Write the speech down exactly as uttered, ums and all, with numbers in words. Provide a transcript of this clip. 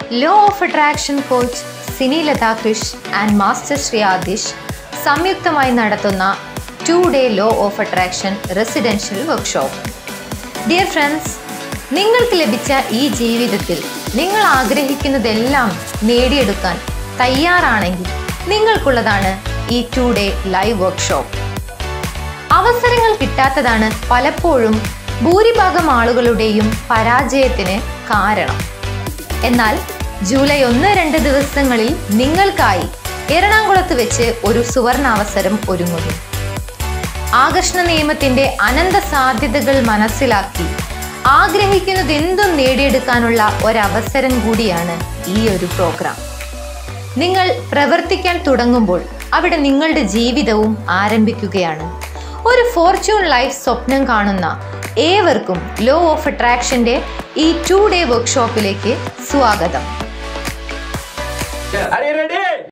Law of attraction coach Sini Latha Krish and master Sri Aadish സംയുക്തമായി നടത്തുന്ന two day law of attraction residential workshop. Dear friends, നിങ്ങൾക്ക് ലഭിച്ച ഈ ജീവിതത്തിൽ നിങ്ങൾ ആഗ്രഹിക്കുന്നതെല്ലാം നേടിയെടുക്കാൻ തയ്യാറാണെങ്കിൽ നിങ്ങൾക്കുള്ളതാണ് ഈ ടു ഡേ ലൈവ് വർക്ക്ഷോപ്പ്. അവസരങ്ങൾ കിട്ടാത്തതാണ് പലപ്പോഴും ഭൂരിഭാഗം ആളുകളുടെയും പരാജയത്തിന് കാരണം. എന്നാൽ ജൂലൈ ഒന്ന് രണ്ട് ദിവസങ്ങളിൽ നിങ്ങൾക്കായി എറണാകുളത്ത് വെച്ച് ഒരു സുവർണാവസരം ഒരുങ്ങുന്നു. ആകർഷണ നിയമത്തിന്റെ അനന്ത സാധ്യതകൾ മനസ്സിലാക്കി ആഗ്രഹിക്കുന്നതെന്തും നേടിയെടുക്കാനുള്ള ഒരവസരം കൂടിയാണ് ഈ ഒരു പ്രോഗ്രാം. നിങ്ങൾ പ്രവർത്തിക്കാൻ തുടങ്ങുമ്പോൾ അവിടെ നിങ്ങളുടെ ജീവിതവും ആരംഭിക്കുകയാണ്. ഒരു ഫോർച്യൂൺ ലൈഫ് സ്വപ്നം കാണുന്ന ഏവർക്കും ലോ ഓഫ് അട്രാക്ഷന്റെ ഈ ടു ഡേ വർക്ക്ഷോപ്പിലേക്ക് സ്വാഗതം.